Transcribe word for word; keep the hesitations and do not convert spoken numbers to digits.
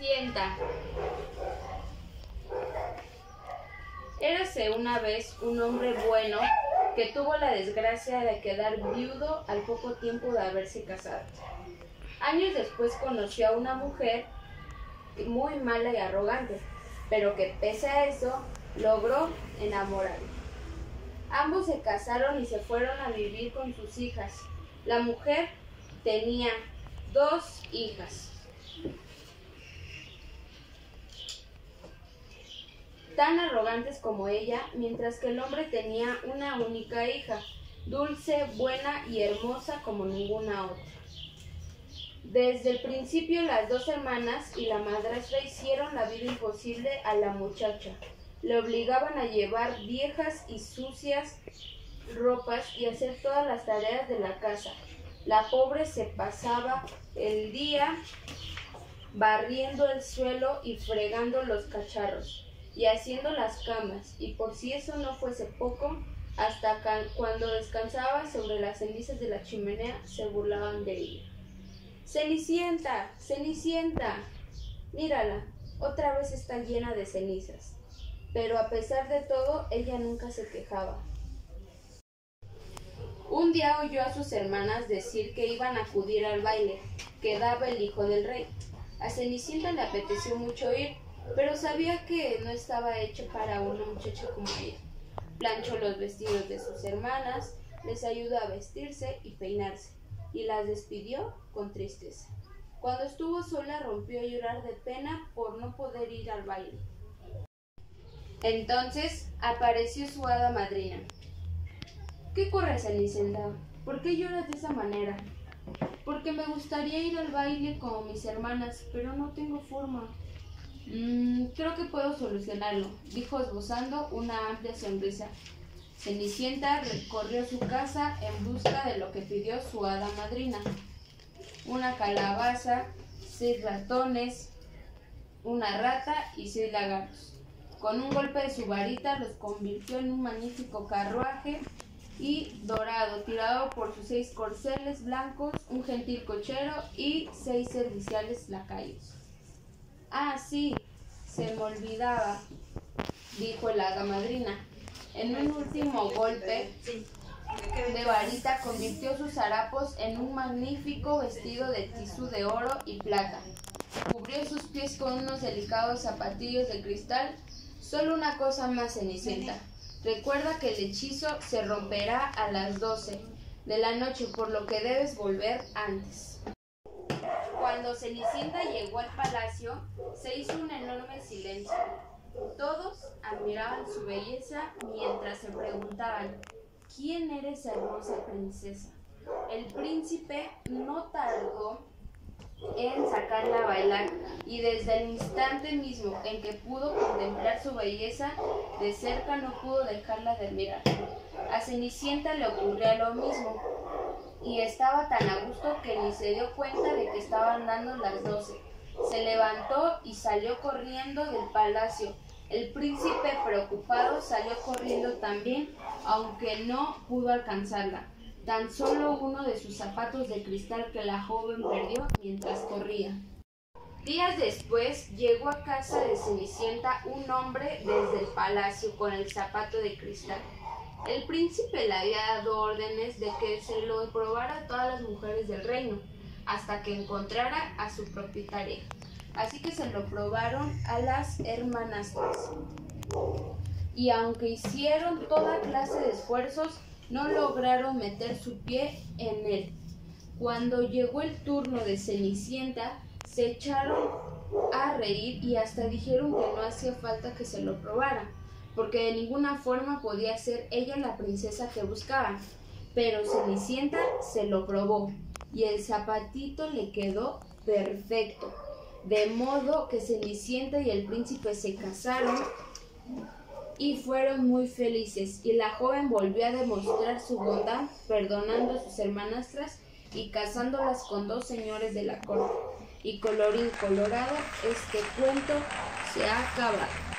Cenicienta. Érase una vez un hombre bueno que tuvo la desgracia de quedar viudo al poco tiempo de haberse casado. Años después conoció a una mujer muy mala y arrogante, pero que pese a eso logró enamorarlo. Ambos se casaron y se fueron a vivir con sus hijas. La mujer tenía dos hijas, tan arrogantes como ella, mientras que el hombre tenía una única hija, dulce, buena y hermosa como ninguna otra. Desde el principio las dos hermanas y la madrastra hicieron la vida imposible a la muchacha. Le obligaban a llevar viejas y sucias ropas y hacer todas las tareas de la casa. La pobre se pasaba el día barriendo el suelo y fregando los cacharros y haciendo las camas, y por si eso no fuese poco, hasta cuando descansaba sobre las cenizas de la chimenea se burlaban de ella. ¡Cenicienta! ¡Cenicienta! Mírala, otra vez está llena de cenizas. Pero a pesar de todo, ella nunca se quejaba. Un día oyó a sus hermanas decir que iban a acudir al baile que daba el hijo del rey. A Cenicienta le apeteció mucho ir, pero sabía que no estaba hecho para una muchacha como ella. Planchó los vestidos de sus hermanas, les ayudó a vestirse y peinarse, y las despidió con tristeza. Cuando estuvo sola rompió a llorar de pena por no poder ir al baile. Entonces apareció su hada madrina. ¿Qué ocurre, Cenicienta? ¿Por qué lloras de esa manera? Porque me gustaría ir al baile como mis hermanas, pero no tengo forma. Mm, creo que puedo solucionarlo, dijo esbozando una amplia sonrisa. Cenicienta recorrió su casa en busca de lo que pidió su hada madrina: una calabaza, seis ratones, una rata y seis lagartos. Con un golpe de su varita los convirtió en un magnífico carruaje y dorado, tirado por sus seis corceles blancos, un gentil cochero y seis serviciales lacayos. Ah, sí, se me olvidaba, dijo la hada madrina. En un último golpe de varita convirtió sus harapos en un magnífico vestido de tisú de oro y plata. Cubrió sus pies con unos delicados zapatillos de cristal. Solo una cosa más, Cenicienta. Recuerda que el hechizo se romperá a las doce de la noche, por lo que debes volver antes. Cuando Cenicienta llegó al palacio, se hizo un enorme silencio. Todos admiraban su belleza mientras se preguntaban: ¿quién era esa hermosa princesa? El príncipe no tardó en sacarla a bailar, y desde el instante mismo en que pudo contemplar su belleza de cerca no pudo dejarla de admirar. A Cenicienta le ocurría lo mismo, y estaba tan a gusto que ni se dio cuenta de que estaban dando las doce. Se levantó y salió corriendo del palacio. El príncipe, preocupado, salió corriendo también, aunque no pudo alcanzarla. Tan solo uno de sus zapatos de cristal que la joven perdió mientras corría. Días después llegó a casa de Cenicienta un hombre desde el palacio con el zapato de cristal. El príncipe le había dado órdenes de que se lo probara a todas las mujeres del reino, hasta que encontrara a su propietaria. Así que se lo probaron a las hermanastras. Y aunque hicieron toda clase de esfuerzos, no lograron meter su pie en él. Cuando llegó el turno de Cenicienta, se echaron a reír y hasta dijeron que no hacía falta que se lo probara, porque de ninguna forma podía ser ella la princesa que buscaban. Pero Cenicienta se lo probó y el zapatito le quedó perfecto, de modo que Cenicienta y el príncipe se casaron y fueron muy felices, y la joven volvió a demostrar su bondad, perdonando a sus hermanastras y casándolas con dos señores de la corte. Y colorín colorado, este cuento se ha acabado.